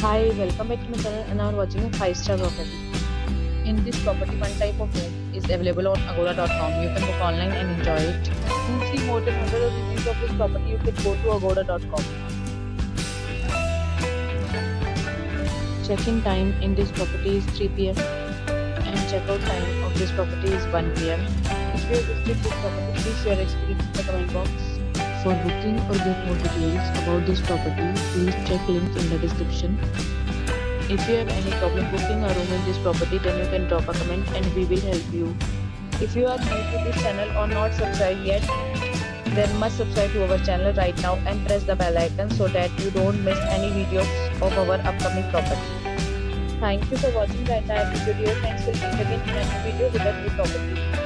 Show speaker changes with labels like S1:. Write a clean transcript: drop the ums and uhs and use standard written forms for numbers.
S1: Hi, welcome back to my channel and now we're watching a 5-star property. In this property, one type of room is available on agoda.com. You can book online and enjoy it. To see more than 100 reviews of this property, you can go to agoda.com. Check-in time in this property is 3 p.m. and check-out time of this property is 1 p.m. If you have visited this property, please share experience in the comment box. For booking or get more details about this property, please check link in the description. If you have any problem booking a room in this property, then you can drop a comment and we will help you. If you are new to this channel or not subscribed yet, then must subscribe to our channel right now and press the bell icon so that you don't miss any videos of our upcoming property. Thank you for watching the entire video. Friends, will meet again in a new video with a new property.